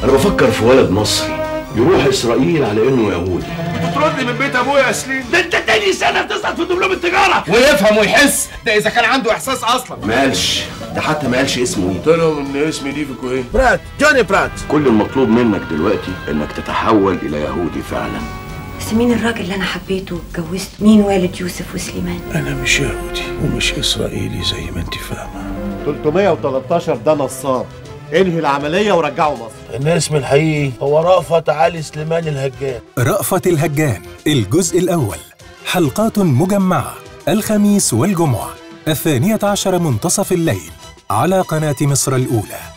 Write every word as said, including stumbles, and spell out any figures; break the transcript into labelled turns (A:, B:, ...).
A: انا بفكر في ولد مصري يروح اسرائيل على انه يهودي.
B: بتطردني من بيت ابويا يا سليم؟
A: ده انت تاني سنه بتسقط في دبلوم التجاره.
B: ويفهم ويحس، ده اذا كان عنده احساس اصلا.
A: ما قالش، ده حتى ما قالش اسمه ايه.
B: قلت لهم ان اسمي ليفيكو ايه؟
C: برات، جوني برات.
A: كل المطلوب منك دلوقتي انك تتحول الى يهودي فعلا.
D: بس مين الراجل اللي انا حبيته واتجوزته؟ مين والد يوسف وسليمان؟
C: انا مش يهودي ومش اسرائيلي زي ما انت فاهمه.
E: ثلاثمية وتلتاشر ده نصاب، انهي العمليه ورجعه مصر.
C: الاسم الحقيقي هو رأفت علي سليمان الهجان.
F: رأفت الهجان الجزء الأول، حلقات مجمعة الخميس والجمعة الثانية عشر منتصف الليل على قناة مصر الأولى.